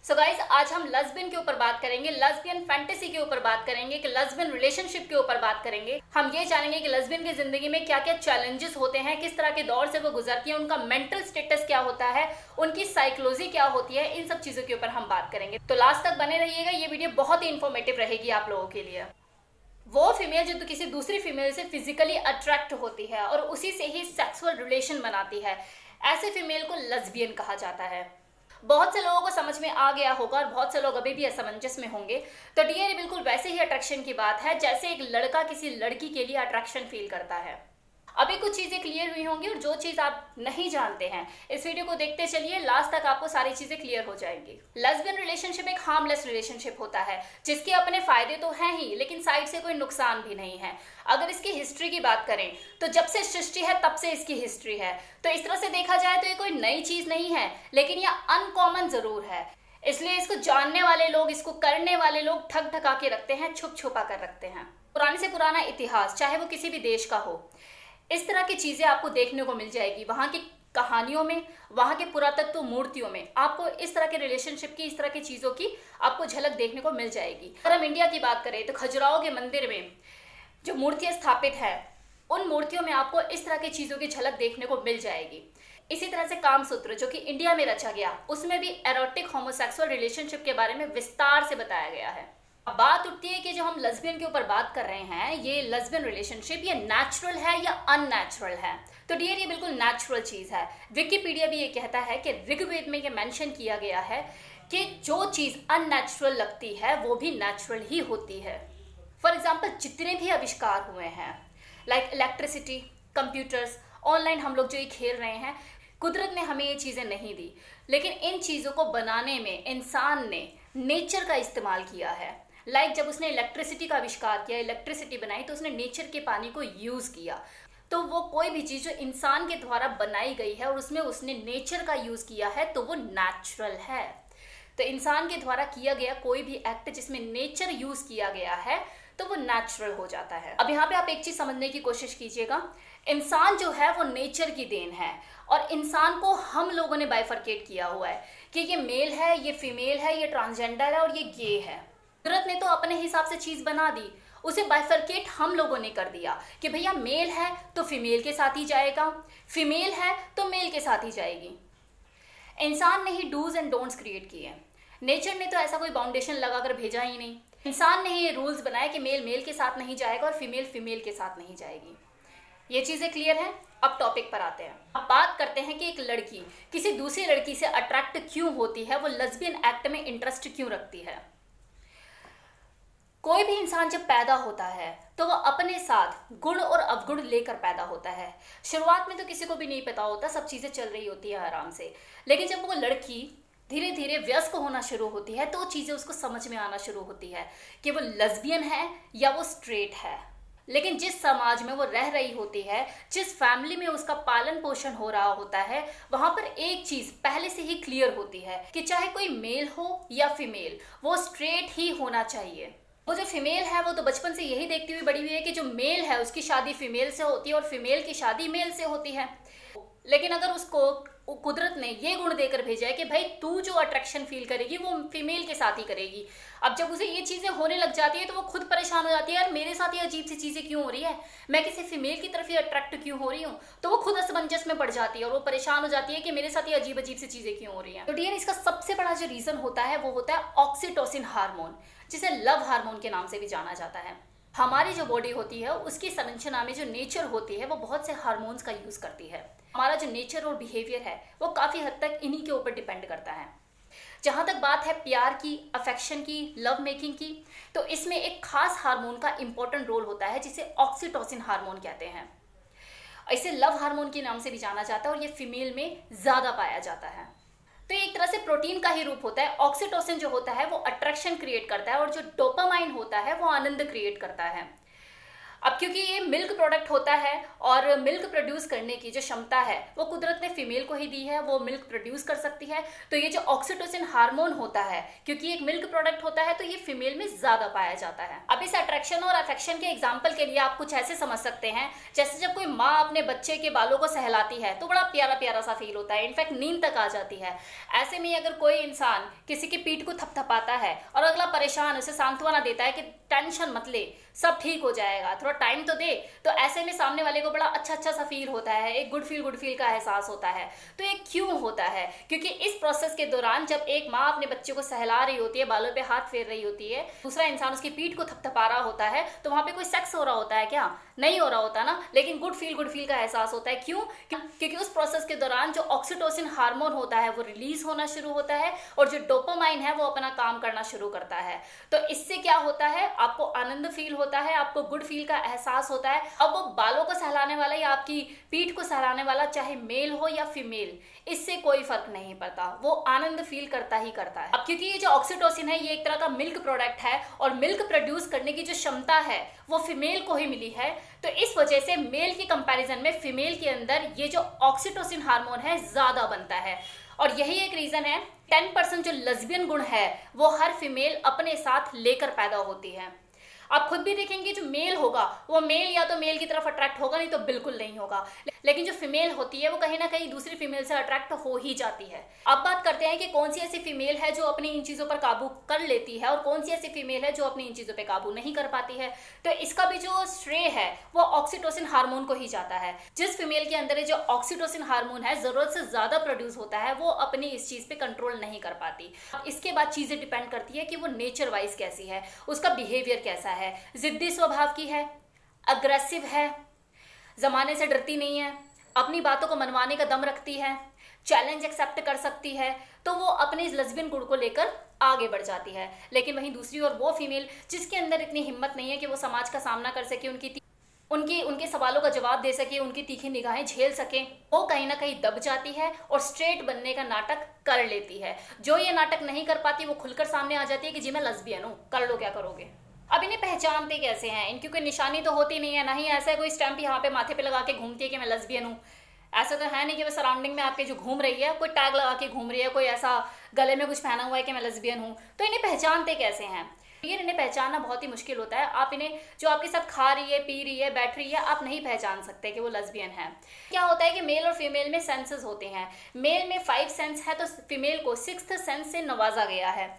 So guys आज हम lesbian के ऊपर बात करेंगे, लेस्बियन फैंटेसी के ऊपर बात करेंगे, कि लेस्बियन रिलेशनशिप के ऊपर बात करेंगे। हम ये जानेंगे कि लेस्बियन की जिंदगी में क्या क्या चैलेंजेस होते हैं, किस तरह के दौर से वो गुजरती है, उनका मेंटल स्टेटस क्या होता है, उनकी साइकोलॉजी क्या होती है, इन सब चीजों के ऊपर हम बात करेंगे। तो लास्ट तक बने रहिएगा, ये वीडियो बहुत ही इन्फॉर्मेटिव रहेगी आप लोगों के लिए। वो फीमेल जो तो किसी दूसरी फीमेल से फिजिकली अट्रैक्ट होती है और उसी से ही सेक्सुअल रिलेशन बनाती है, ऐसे फीमेल को लेस्बियन कहा जाता है। बहुत से लोगों को समझ में आ गया होगा और बहुत से लोग अभी भी असमंजस में होंगे। तो डियर, बिल्कुल वैसे ही अट्रैक्शन की बात है जैसे एक लड़का किसी लड़की के लिए अट्रैक्शन फील करता है। अभी कुछ चीजें क्लियर हुई होंगी और जो चीज आप नहीं जानते हैं इस वीडियो को देखते चलिए, लास्ट तक आपको सारी चीजें क्लियर हो जाएंगी। लेस्बियन रिलेशनशिप एक हार्मलेस रिलेशनशिप होता है जिसके अपने फायदे तो हैं ही, लेकिन साइड से कोई नुकसान भी नहीं है। अगर इसकी हिस्ट्री की बात करें तो जब से सृष्टि है तब से इसकी हिस्ट्री है। तो इस तरह से देखा जाए तो ये कोई नई चीज नहीं है, लेकिन यह अनकॉमन जरूर है। इसलिए इसको जानने वाले लोग, इसको करने वाले लोग ठग ठगा के रखते हैं, छुप छुपा कर रखते हैं। पुराने से पुराना इतिहास, चाहे वो किसी भी देश का हो, इस तरह की चीजें आपको देखने को मिल जाएगी। वहां की कहानियों में, वहां के पुरातत्व मूर्तियों में आपको इस तरह के रिलेशनशिप की, इस तरह की चीजों की आपको झलक देखने को मिल जाएगी। अगर हम इंडिया की बात करें तो खजुराहो के मंदिर में जो मूर्तियां स्थापित है, उन मूर्तियों में आपको इस तरह की चीजों की झलक देखने को मिल जाएगी। इसी तरह से कामसूत्र जो कि इंडिया में रचा गया, उसमें भी एरोटिक होमोसेक्सुअल रिलेशनशिप के बारे में विस्तार से बताया गया है। अब बात उठती है कि जो हम लेस्बियन के ऊपर बात कर रहे हैं, ये लेस्बियन रिलेशनशिप ये नेचुरल है या अननेचुरल है। तो डियर, ये बिल्कुल नेचुरल चीज है। विकिपीडिया भी ये कहता है कि ऋग्वेद में ये मेंशन किया गया है कि जो चीज अननेचुरल लगती है वो भी नेचुरल ही होती है। फॉर एग्जाम्पल, जितने भी आविष्कार हुए हैं, लाइक इलेक्ट्रिसिटी, कंप्यूटर्स, ऑनलाइन हम लोग जो ये खेल रहे हैं, कुदरत ने हमें ये चीजें नहीं दी, लेकिन इन चीजों को बनाने में इंसान ने नेचर का इस्तेमाल किया है। लाइक जब उसने इलेक्ट्रिसिटी का आविष्कार किया, इलेक्ट्रिसिटी बनाई, तो उसने नेचर के पानी को यूज किया। तो वो कोई भी चीज जो इंसान के द्वारा बनाई गई है और उसमें उसने नेचर का यूज किया है, तो वो नेचुरल है। तो इंसान के द्वारा किया गया कोई भी एक्ट जिसमें नेचर यूज किया गया है तो वो नेचुरल हो जाता है। अब यहाँ पे आप एक चीज समझने की कोशिश कीजिएगा, इंसान जो है वो नेचर की देन है और इंसान को हम लोगों ने बाइफरकेट किया हुआ है कि ये मेल है, ये फीमेल है, ये ट्रांसजेंडर है और ये गे है। कुदरत ने तो अपने हिसाब से चीज बना दी, उसे बाइफरकेट हम लोगों ने कर दिया कि भैया मेल है तो फीमेल के साथ ही जाएगा, फीमेल है तो मेल के साथ ही जाएगी। इंसान ने ही डूज एंड डोंट्स क्रिएट किए, नेचर ने तो ऐसा कोई बाउंडेशन लगाकर भेजा ही नहीं। इंसान ने ही ये रूल्स बनाए कि मेल मेल के साथ नहीं जाएगा और फीमेल फीमेल के साथ नहीं जाएगी। ये चीजें क्लियर हैं। अब टॉपिक पर आते हैं। अब बात करते हैं कि एक लड़की किसी दूसरी लड़की से अट्रैक्ट क्यों होती है, वो लेस्बियन एक्ट में इंटरेस्ट क्यों रखती है। कोई भी इंसान जब पैदा होता है तो वह अपने साथ गुण और अवगुण लेकर पैदा होता है। शुरुआत में तो किसी को भी नहीं पता होता, सब चीजें चल रही होती है आराम से, लेकिन जब वो लड़की धीरे धीरे वयस्क होना शुरू होती है तो चीजें उसको समझ में आना शुरू होती है कि वो लेस्बियन है या वो स्ट्रेट है। लेकिन जिस समाज में वो रह रही होती है, जिस फैमिली में उसका पालन पोषण हो रहा होता है, वहां पर एक चीज पहले से ही क्लियर होती है कि चाहे कोई मेल हो या फीमेल, वो स्ट्रेट ही होना चाहिए। वो जो फीमेल है वो तो बचपन से यही देखती हुई बड़ी हुई है कि जो मेल है उसकी शादी फीमेल से होती है और फीमेल की शादी मेल से होती है। लेकिन अगर उसको कुदरत ने ये गुण देकर भेजा है कि भाई तू जो अट्रैक्शन फील करेगी वो फीमेल के साथ ही करेगी, अब जब उसे ये चीजें होने लग जाती है तो वो खुद परेशान हो जाती है, यार मेरे साथ ये अजीब सी चीजें क्यों हो रही है, मैं किसी फीमेल की तरफ ही अट्रैक्ट क्यों हो रही हूँ। तो वो खुद असमंजस में पड़ जाती है और वो परेशान हो जाती है कि मेरे साथ ये अजीब अजीब सी चीजें क्यों हो रही है। तो डियर, इसका सबसे बड़ा जो रीजन होता है वो होता है ऑक्सीटोसिन हार्मोन, जिसे लव हार्मोन के नाम से भी जाना जाता है। हमारी जो बॉडी होती है उसकी संरचना में जो नेचर होती है वो बहुत से हार्मोन्स का यूज करती है। हमारा जो नेचर और बिहेवियर है वो काफी हद तक इन्हीं के ऊपर डिपेंड करता है। जहां तक बात है प्यार की, अफेक्शन की, लव मेकिंग की, तो इसमें एक खास हार्मोन का इंपॉर्टेंट रोल होता है जिसे ऑक्सीटोसिन हार्मोन कहते हैं। इसे लव हार्मोन के नाम से भी जाना जाता है और ये फीमेल में ज्यादा पाया जाता है। तो एक तरह से प्रोटीन का ही रूप होता है। ऑक्सीटोसिन जो होता है वो अट्रैक्शन क्रिएट करता है और जो डोपामाइन होता है वो आनंद क्रिएट करता है। अब क्योंकि ये मिल्क प्रोडक्ट होता है और मिल्क प्रोड्यूस करने की जो क्षमता है वो कुदरत ने फीमेल को ही दी है, वो मिल्क प्रोड्यूस कर सकती है। तो ये जो ऑक्सीटोसिन हार्मोन होता है, क्योंकि एक मिल्क प्रोडक्ट होता है, तो ये फीमेल में ज्यादा पाया जाता है। अब इस अट्रैक्शन और अफेक्शन के एग्जाम्पल के लिए आप कुछ ऐसे समझ सकते हैं, जैसे जब कोई माँ अपने बच्चे के बालों को सहलाती है तो बड़ा प्यारा प्यारा सा फील होता है, इनफैक्ट नींद तक आ जाती है। ऐसे में अगर कोई इंसान किसी की पीठ को थपथपाता है और अगला परेशान उसे सांत्वना देता है कि टेंशन मत ले, सब ठीक हो जाएगा, थोड़ा टाइम तो दे, तो ऐसे में सामने वाले को बड़ा अच्छा सा फील होता है, एक गुड फील का एहसास होता है। तो ये क्यों होता है? क्योंकि इस प्रोसेस के दौरान जब एक माँ अपने बच्चे को सहला रही होती है, बालों पे हाथ फेर रही होती है, दूसरा इंसान उसकी पीठ को थपथपा रहा होता है, तो वहां पे कोई सेक्स हो रहा होता है क्या? नहीं हो रहा होता ना, लेकिन गुड फील का एहसास होता है। क्यों? क्योंकि उस प्रोसेस के दौरान जो ऑक्सीटोसिन हार्मोन होता है वो रिलीज होना शुरू होता है और जो डोपामाइन है वो अपना काम करना शुरू करता है। तो इससे क्या होता है? आपको आनंद फील होता है, आपको गुड फील का एहसास होता है। अब वो बालों को सहलाने वाला या आपकी पीठ को सहलाने वाला चाहे मेल हो या फीमेल, इससे कोई फर्क नहीं पड़ता, वो आनंद फील करता ही करता है। अब क्योंकि ये जो ऑक्सीटोसिन है ये एक तरह का मिल्क प्रोडक्ट है और मिल्क प्रोड्यूस करने की जो क्षमता है वो फीमेल को ही मिली है, तो इस वजह से मेल के कंपैरिजन में फीमेल के अंदर ये जो ऑक्सीटोसिन हार्मोन है ज्यादा बनता है। और यही एक रीजन है 10% जो लेस्बियन गुण है वो हर फीमेल अपने साथ लेकर पैदा होती है। आप खुद भी देखेंगे जो मेल होगा वो मेल या तो मेल की तरफ अट्रैक्ट होगा, नहीं तो बिल्कुल नहीं होगा, लेकिन जो फीमेल होती है वो कहीं ना कहीं दूसरी फीमेल से अट्रैक्ट हो ही जाती है। अब बात करते हैं कि कौन सी ऐसी फीमेल है जो अपनी इन चीजों पर काबू कर लेती है और कौन सी ऐसी फीमेल है जो अपनी इन चीजों पर काबू नहीं कर पाती है। तो इसका भी जो श्रेय है वो ऑक्सीटोसिन हार्मोन को ही जाता है। जिस फीमेल के अंदर जो ऑक्सीटोसिन हार्मोन है जरूरत से ज्यादा प्रोड्यूस होता है, वो अपनी इस चीज पे कंट्रोल नहीं कर पाती। इसके बाद चीजें डिपेंड करती है कि वो नेचर वाइज कैसी है, उसका बिहेवियर कैसा है, जिद्दी स्वभाव की है, अग्रेसिव है, जमाने से डरती नहीं है, अपनी बातों को मनवाने का दम रखती है, चैलेंज एक्सेप्ट कर सकती है, तो वो अपने इस लेस्बियन गुण को लेकर आगे बढ़ जाती है। लेकिन वहीं दूसरी ओर वो फीमेल जिसके अंदर इतनी हिम्मत नहीं है कि वो समाज का सामना कर सके, उनके सवालों का जवाब दे सके, उनकी तीखी निगाहें झेल सके, वो कहीं ना कहीं दब जाती है और स्ट्रेट बनने का नाटक कर लेती है। जो ये नाटक नहीं कर पाती वो खुलकर सामने आ जाती है कि जी मैं लेस्बियन हूँ, कर लो क्या करोगे। अब इन्हें पहचानते कैसे हैं? इनकी कोई निशानी तो होती नहीं है, ना ही ऐसा कोई स्टैंप यहाँ पे माथे पे लगा के घूमती है कि मैं लेस्बियन हूँ। ऐसा तो है नहीं कि वो सराउंडिंग में आपके जो घूम रही है कोई टैग लगा के घूम रही है, कोई ऐसा गले में कुछ पहना हुआ है कि मैं लेस्बियन हूँ। तो इन्हें पहचानते कैसे हैं? ये इन्हें पहचानना बहुत ही मुश्किल होता है। आप इन्हें जो आपके साथ खा रही है, पी रही है, बैठ रही है, आप नहीं पहचान सकते कि वो लेस्बियन है। क्या होता है कि मेल और फीमेल में सेंसेस होते हैं। मेल में 5 सेंस है तो फीमेल को 6th सेंस से नवाजा गया है।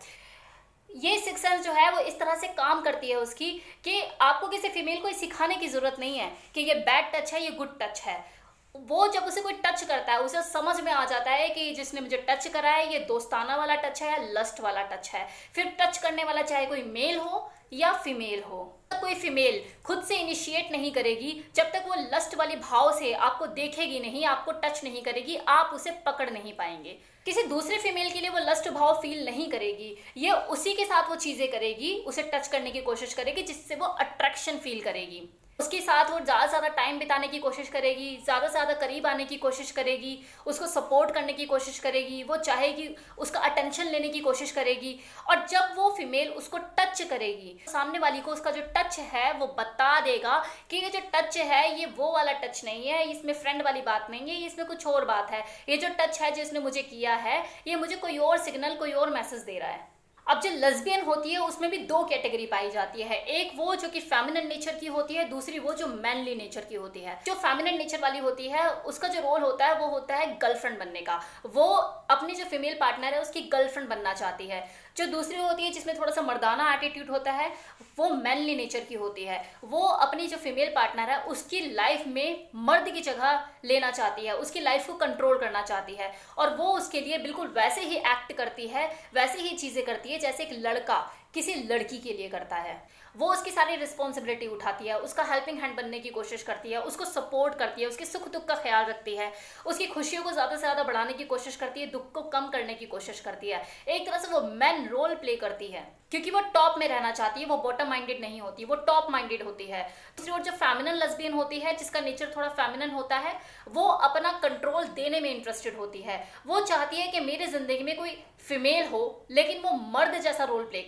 ये 6th सेंस जो है वो इस तरह से काम करती है उसकी कि आपको किसी फीमेल को सिखाने की जरूरत नहीं है कि ये बैड टच है, ये गुड टच है। वो जब उसे कोई टच करता है उसे समझ में आ जाता है कि जिसने मुझे टच करा है ये दोस्ताना वाला टच है या लस्ट वाला टच है। फिर टच करने वाला चाहे कोई मेल हो या फीमेल हो, कोई फीमेल खुद से इनिशिएट नहीं करेगी जब तक वो लस्ट वाली भाव से आपको देखेगी नहीं, आपको टच नहीं करेगी, आप उसे पकड़ नहीं पाएंगे। किसी दूसरे फीमेल के लिए वो लस्ट भाव फील नहीं करेगी, ये उसी के साथ वो चीजें करेगी, उसे टच करने की कोशिश करेगी जिससे वो अट्रैक्शन फील करेगी। उसके साथ वो ज़्यादा से ज़्यादा टाइम बिताने की कोशिश करेगी, ज़्यादा से ज़्यादा करीब आने की कोशिश करेगी, उसको सपोर्ट करने की कोशिश करेगी, वो चाहेगी उसका अटेंशन लेने की कोशिश करेगी। और जब वो फीमेल उसको टच करेगी, सामने वाली को उसका जो टच है वो बता देगा कि ये जो टच है ये वो वाला टच नहीं है, इसमें फ्रेंड वाली बात नहीं है, इसमें कुछ और बात है। ये जो टच है जिसने मुझे किया है ये मुझे कोई और सिग्नल, कोई और मैसेज दे रहा है। अब जो लेस्बियन होती है उसमें भी 2 कैटेगरी पाई जाती है, एक वो जो कि फेमिनिन नेचर की होती है, दूसरी वो जो मैनली नेचर की होती है। जो फेमिनिन नेचर वाली होती है उसका जो रोल होता है वो होता है गर्लफ्रेंड बनने का, वो अपनी जो फीमेल पार्टनर है उसकी गर्लफ्रेंड बनना चाहती है। जो दूसरी होती है जिसमें थोड़ा सा मर्दाना एटीट्यूड होता है वो मैनली नेचर की होती है, वो अपनी जो फीमेल पार्टनर है उसकी लाइफ में मर्द की जगह लेना चाहती है, उसकी लाइफ को कंट्रोल करना चाहती है और वो उसके लिए बिल्कुल वैसे ही एक्ट करती है, वैसे ही चीजें करती है जैसे एक लड़का किसी लड़की के लिए करता है। वो उसकी सारी रिस्पॉन्सिबिलिटी उठाती है, उसका हेल्पिंग हैंड बनने की कोशिश करती है, उसको सपोर्ट करती है, उसके सुख दुख का ख्याल रखती है, उसकी खुशियों को ज़्यादा से ज़्यादा बढ़ाने की कोशिश करती है, दुख को कम करने की कोशिश करती है। एक तरह से वो मैन रोल प्ले करती है क्योंकि वो टॉप में रहना चाहती है, वो बॉटम माइंडेड नहीं होती, वो टॉप माइंडेड होती है। दूसरी ओर जो फेमिनिन लेस्बियन होती है जिसका नेचर थोड़ा फेमिनिन होता है, वो अपना कंट्रोल देने में इंटरेस्टेड होती है। वो चाहती है कि मेरे जिंदगी में कोई फीमेल हो लेकिन वो मर्द जैसा रोल प्ले करे,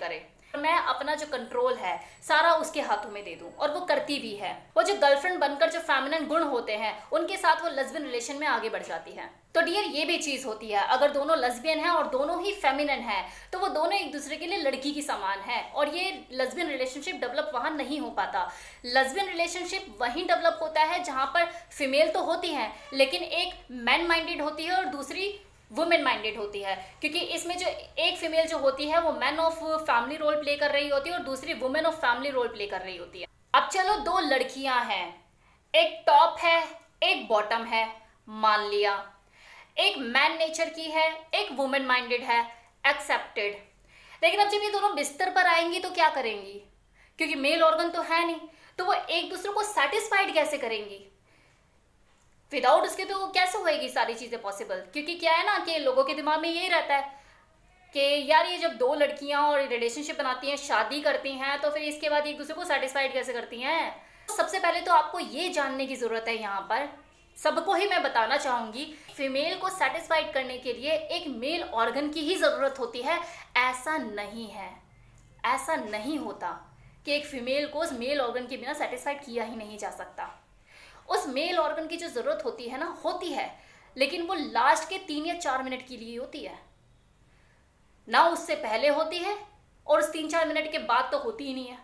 मैं अपना जो कंट्रोल है सारा उसके हाथों में दे दूं, और वो करती भी है। वो जो गर्लफ्रेंड बनकर जो फेमिनिन गुण होते हैं उनके साथ वो लेस्बियन रिलेशन में आगे बढ़ जाती है। तो डियर, ये भी चीज होती है, अगर दोनों लेस्बियन हैं और दोनों ही फेमिनिन हैं तो वो दोनों एक दूसरे के लिए लड़की की समान है, और ये लेस्बियन रिलेशनशिप डेवलप वहां नहीं हो पाता। लेस्बियन रिलेशनशिप वहीं डेवलप होता है जहां पर फीमेल तो होती है लेकिन एक मैन माइंडेड होती है और दूसरी वुमेन माइंडेड होती है, क्योंकि इसमें जो एक फीमेल जो होती है वो man of family role play कर रही होती है और दूसरी women of family role play कर रही होती है। अब चलो, दो लड़कियां हैं, एक टॉप है एक बॉटम है, मान लिया। एक मैन नेचर की है एक वुमेन माइंडेड है, एक्सेप्टेड। लेकिन अब जब ये दोनों बिस्तर पर आएंगी तो क्या करेंगी, क्योंकि मेल ऑर्गन तो है नहीं, तो वो एक दूसरे को सेटिस्फाइड कैसे करेंगी? विदाउट उसके तो कैसे होएगी सारी चीजें पॉसिबल? क्योंकि क्या है ना कि लोगों के दिमाग में यही रहता है कि यार ये जब दो लड़कियां और रिलेशनशिप बनाती हैं, शादी करती हैं, तो फिर इसके बाद एक दूसरे को सेटिस्फाइड कैसे करती हैं? तो सबसे पहले तो आपको ये जानने की जरूरत है, यहाँ पर सबको ही मैं बताना चाहूंगी, फीमेल को सेटिस्फाइड करने के लिए एक मेल ऑर्गन की ही जरूरत होती है। ऐसा नहीं है, ऐसा नहीं होता कि एक फीमेल को उस मेल ऑर्गन के बिना सेटिस्फाइड किया ही नहीं जा सकता। उस मेल ऑर्गन की जो जरूरत होती है ना, होती है, लेकिन वो लास्ट के 3 या 4 मिनट के लिए होती है, ना उससे पहले होती है और उस 3-4 मिनट के बाद तो होती ही नहीं है।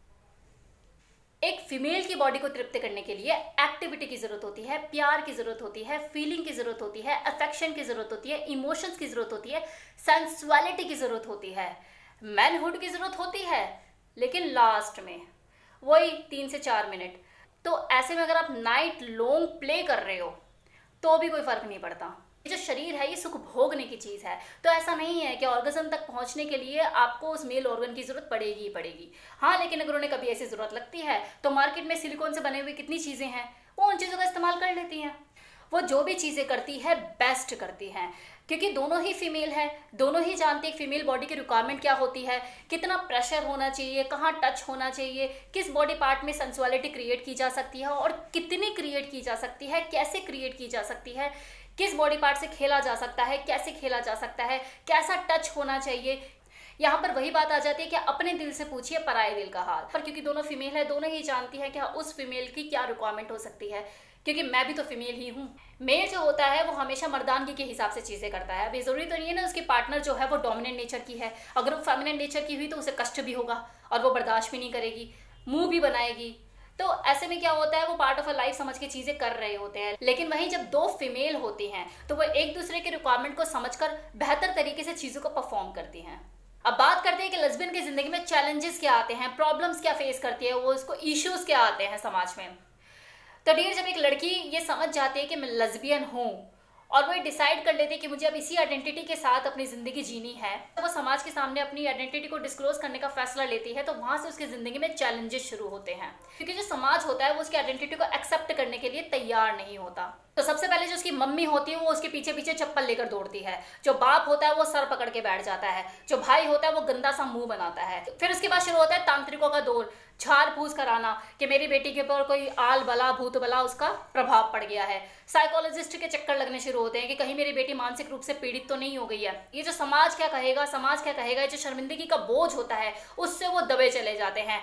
एक फीमेल की बॉडी को तृप्त करने के लिए एक्टिविटी की जरूरत होती है, प्यार की जरूरत होती है, फीलिंग की जरूरत होती है, अफेक्शन की जरूरत होती है, इमोशंस की जरूरत होती है, सेंसुअलिटी की जरूरत होती है, मैनहुड की जरूरत होती है, लेकिन लास्ट में वही 3 से 4 मिनट। तो ऐसे में अगर आप नाइट लॉन्ग प्ले कर रहे हो तो भी कोई फर्क नहीं पड़ता। ये जो शरीर है ये सुख भोगने की चीज है, तो ऐसा नहीं है कि ऑर्गेज्म तक पहुंचने के लिए आपको उस मेल ऑर्गन की जरूरत पड़ेगी ही पड़ेगी। हाँ, लेकिन अगर उन्हें कभी ऐसी जरूरत लगती है तो मार्केट में सिलिकॉन से बने हुए कितनी चीजें हैं, वो उन चीजों का इस्तेमाल कर लेती हैं। वो जो भी चीजें करती है बेस्ट करती हैं, क्योंकि दोनों ही फीमेल है, दोनों ही जानती है फीमेल बॉडी की रिक्वायरमेंट क्या होती है, कितना प्रेशर होना चाहिए, कहाँ टच होना चाहिए, किस बॉडी पार्ट में सेंसुअलिटी क्रिएट की जा सकती है और कितनी क्रिएट की जा सकती है, कैसे क्रिएट की जा सकती है, किस बॉडी पार्ट से खेला जा सकता है, कैसे खेला जा सकता है, कैसा टच होना चाहिए। यहाँ पर वही बात आ जाती है कि अपने दिल से पूछिए पराये दिल का हाल। पर क्योंकि दोनों फीमेल है, दोनों ही जानती है कि उस फीमेल की क्या रिक्वायरमेंट हो सकती है, क्योंकि मैं भी तो फीमेल ही हूँ। मेल जो होता है वो हमेशा मर्दानगी के हिसाब से चीजें करता है। अभी जरूरी तो नहीं है ना उसकी पार्टनर जो है वो डोमिनेंट नेचर की है, अगर वो फेमिनिन नेचर की हुई तो उसे कष्ट भी होगा और वो बर्दाश्त भी नहीं करेगी, मुंह भी बनाएगी। तो ऐसे में क्या होता है, वो पार्ट ऑफ अ लाइफ समझ के चीजें कर रहे होते हैं। लेकिन वहीं जब दो फीमेल होती हैं तो वो एक दूसरे के रिक्वायरमेंट को समझकर बेहतर तरीके से चीजों को परफॉर्म करती हैं। अब बात करते हैं कि लेस्बियन की जिंदगी में चैलेंजेस क्या आते हैं, प्रॉब्लम्स क्या फेस करती है, वो उसको इश्यूज क्या आते हैं समाज में। तो डियर, जब एक लड़की ये समझ जाती है कि मैं लेस्बियन हूँ और वो डिसाइड कर लेती है कि मुझे अब इसी आइडेंटिटी के साथ अपनी जिंदगी जीनी है, तो वो समाज के सामने अपनी आइडेंटिटी को डिस्क्लोज करने का फैसला लेती है, तो वहां से उसकी जिंदगी में चैलेंजेस शुरू होते हैं, क्योंकि जो समाज होता है वो उसकी आइडेंटिटी को एक्सेप्ट करने के लिए तैयार नहीं होता। तो सबसे पहले जो उसकी मम्मी होती है वो उसके पीछे पीछे चप्पल लेकर दौड़ती है, जो बाप होता है वो सर पकड़ के बैठ जाता है, जो भाई होता है वो गंदा सा मुंह बनाता है। फिर उसके बाद शुरू होता है तांत्रिकों का दौर, झाड़ फूस कराना कि मेरी बेटी के ऊपर कोई आल बला भूत बला उसका प्रभाव पड़ गया है। साइकोलॉजिस्ट के चक्कर लगने शुरू होते हैं कि कहीं मेरी बेटी मानसिक रूप से पीड़ित तो नहीं हो गई है। ये जो समाज क्या कहेगा, समाज क्या कहेगा, ये जो शर्मिंदगी का बोझ होता है उससे वो दबे चले जाते हैं।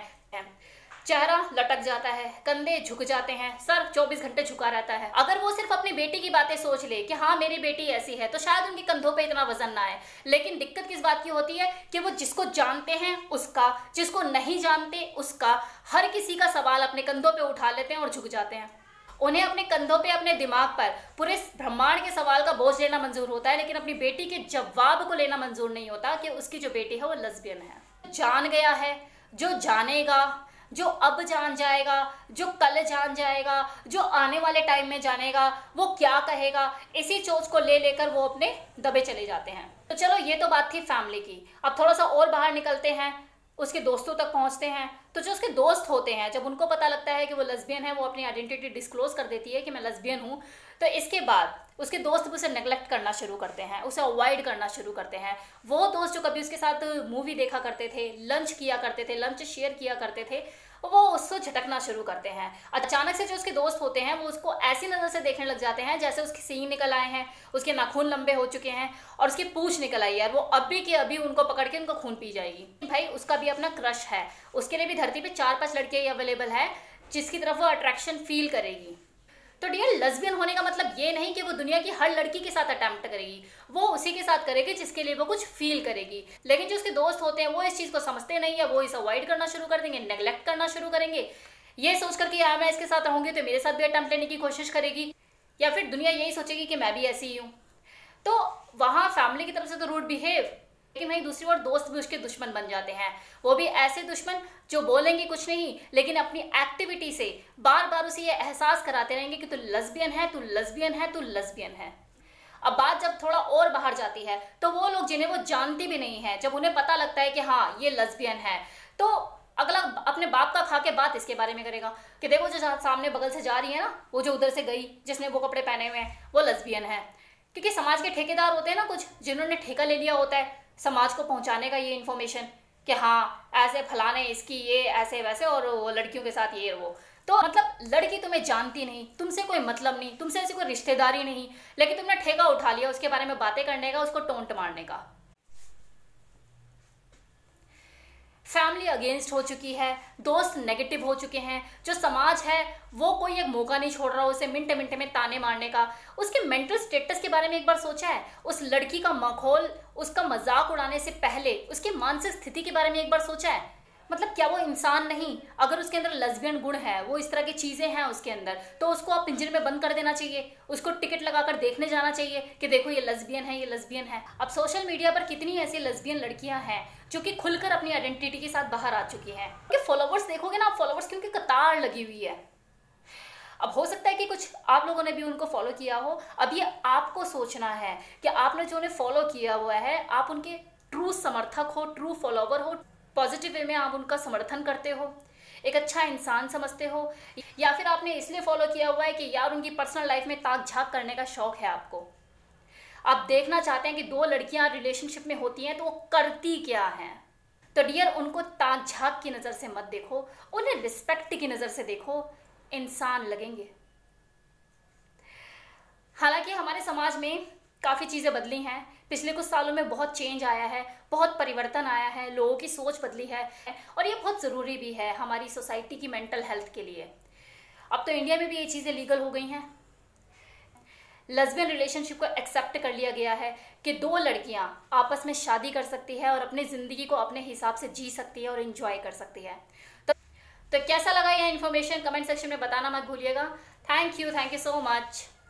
चेहरा लटक जाता है, कंधे झुक जाते हैं, सर 24 घंटे झुका रहता है। अगर वो सिर्फ अपनी बेटी की बातें सोच ले कि हाँ मेरी बेटी ऐसी है, तो शायद उनके कंधों पे इतना वजन ना आए। लेकिन दिक्कत किस बात की होती है कि वो जिसको जानते हैं उसका, जिसको नहीं जानते उसका, हर किसी का सवाल अपने कंधों पे उठा लेते हैं और झुक जाते हैं। उन्हें अपने कंधों पे, अपने दिमाग पर पूरे ब्रह्मांड के सवाल का बोझ लेना मंजूर होता है, लेकिन अपनी बेटी के जवाब को लेना मंजूर नहीं होता कि उसकी जो बेटी है वो लेस्बियन है। जान गया है, जो जानेगा, जो अब जान जाएगा, जो कल जान जाएगा, जो आने वाले टाइम में जानेगा, वो क्या कहेगा, इसी सोच को ले लेकर वो अपने दबे चले जाते हैं। तो चलो ये तो बात थी फैमिली की। अब थोड़ा सा और बाहर निकलते हैं, उसके दोस्तों तक पहुंचते हैं। तो जो उसके दोस्त होते हैं, जब उनको पता लगता है कि वो लेस्बियन है, वो अपनी आइडेंटिटी डिस्क्लोज कर देती है कि मैं लेस्बियन हूँ, तो इसके बाद उसके दोस्त भी उसे नेग्लेक्ट करना शुरू करते हैं, उसे अवॉइड करना शुरू करते हैं। वो दोस्त जो कभी उसके साथ मूवी देखा करते थे, लंच किया करते थे, लंच शेयर किया करते थे, वो उसको झटकना शुरू करते हैं। अचानक से जो उसके दोस्त होते हैं वो उसको ऐसी नज़र से देखने लग जाते हैं जैसे उसके सींग निकल आए हैं, उसके नाखून लंबे हो चुके हैं और उसकी पूंछ निकल आई है, और वो अभी के अभी उनको पकड़ के उनको खून पी जाएगी। भाई उसका भी अपना क्रश है, उसके लिए भी धरती पे 4-5 लड़के अवेलेबल है जिसकी तरफ वो अट्रैक्शन फील करेगी। तो डियर, लेस्बियन होने का मतलब ये नहीं कि वो दुनिया की हर लड़की के साथ अटेम्प्ट करेगी, वो उसी के साथ करेगी जिसके लिए वो कुछ फील करेगी। लेकिन जो उसके दोस्त होते हैं वो इस चीज़ को समझते नहीं है, वो इसे अवॉइड करना शुरू कर देंगे, नेग्लेक्ट करना शुरू करेंगे, ये सोच करके यार मैं इसके साथ रहूंगी तो मेरे साथ भी अटेम्प्ट लेने की कोशिश करेगी, या फिर दुनिया यही सोचेगी कि मैं भी ऐसी ही हूँ। तो वहाँ फैमिली की तरफ से तो रूड बिहेव, लेकिन वहीं दूसरी ओर दोस्त भी उसके दुश्मन बन जाते हैं। वो भी ऐसे दुश्मन जो बोलेंगे कुछ नहीं, लेकिन अपनी एक्टिविटी से बार बार उसे ये एहसास कराते रहेंगे कि तू लेस्बियन है, तू लेस्बियन है, तू लेस्बियन है। अब बात जब थोड़ा और बाहर जाती है तो वो लोग जिन्हें वो जानती भी नहीं है, जब उन्हें पता लगता है कि हाँ ये लेस्बियन है, तो अगला अपने बाप का खा के बात इसके बारे में करेगा कि देखो जो सामने बगल से जा रही है ना, वो जो उधर से गई जिसने वो कपड़े पहने हुए हैं वो लेस्बियन है। क्योंकि समाज के ठेकेदार होते हैं ना कुछ, जिन्होंने ठेका ले लिया होता है समाज को पहुंचाने का ये इन्फॉर्मेशन कि हाँ ऐसे फलाने इसकी ये ऐसे वैसे और वो लड़कियों के साथ ये वो। तो मतलब लड़की तुम्हें जानती नहीं, तुमसे कोई मतलब नहीं, तुमसे ऐसी कोई रिश्तेदारी नहीं, लेकिन तुमने ठेका उठा लिया उसके बारे में बातें करने का, उसको टोंट मारने का। फैमिली अगेंस्ट हो चुकी है, दोस्त नेगेटिव हो चुके हैं, जो समाज है वो कोई एक मौका नहीं छोड़ रहा उसे मिनटे मिनटे में ताने मारने का। उसके मेंटल स्टेटस के बारे में एक बार सोचा है? उस लड़की का माहौल, उसका मजाक उड़ाने से पहले उसकी मानसिक स्थिति के बारे में एक बार सोचा है? मतलब क्या वो इंसान नहीं? अगर उसके अंदर लेस्बियन गुण है, वो इस तरह की चीजें हैं उसके अंदर, तो उसको आप पिंजरे में बंद कर देना चाहिए, उसको टिकट लगाकर देखने जाना चाहिए कि देखो ये लेस्बियन है, ये लेस्बियन है। अब सोशल मीडिया पर कितनी ऐसी लेस्बियन लड़कियां हैं जो कि खुलकर अपनी आइडेंटिटी के साथ बाहर आ चुकी हैं। उनके फॉलोवर्स देखोगे ना, फॉलोवर्स की उनकी कतार लगी हुई है। अब हो सकता है कि कुछ आप लोगों ने भी उनको फॉलो किया हो। अब ये आपको सोचना है कि आपने जो उन्हें फॉलो किया हुआ है, आप उनके ट्रू समर्थक हो, ट्रू फॉलोवर हो, पॉजिटिव वे में आप उनका समर्थन करते हो, एक अच्छा इंसान समझते हो, या फिर आपने इसलिए फॉलो किया हुआ है कि यार उनकी पर्सनल लाइफ में ताक झांक करने का शौक है आपको। आप देखना चाहते हैं कि दो लड़कियां रिलेशनशिप में होती हैं तो वो करती क्या हैं। तो डियर, उनको ताक झांक की नज़र से मत देखो, उन्हें रिस्पेक्ट की नज़र से देखो, इंसान लगेंगे। हालांकि हमारे समाज में काफ़ी चीज़ें बदली हैं, पिछले कुछ सालों में बहुत चेंज आया है, बहुत परिवर्तन आया है, लोगों की सोच बदली है, और ये बहुत ज़रूरी भी है हमारी सोसाइटी की मेंटल हेल्थ के लिए। अब तो इंडिया में भी ये चीज़ें लीगल हो गई हैं। लेस्बियन रिलेशनशिप को एक्सेप्ट कर लिया गया है कि दो लड़कियां आपस में शादी कर सकती है और अपनी ज़िंदगी को अपने हिसाब से जी सकती है और एंजॉय कर सकती है। तो कैसा लगा यह इन्फॉर्मेशन कमेंट सेक्शन में बताना मत भूलिएगा। Thank you so much.